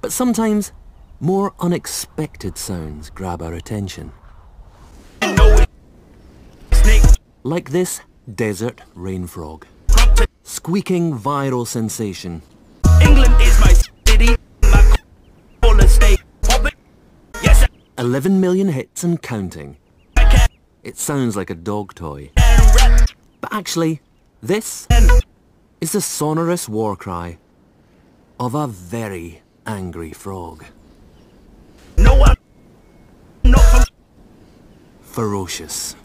But sometimes, more unexpected sounds grab our attention. Like this desert rain frog. Crompton. Squeaking viral sensation. England is my city, my caller state. Yes, 11 million hits and counting. I can It sounds like a dog toy. rap. But actually, this is the sonorous war cry of a very angry frog. No, I'm not from Ferocious.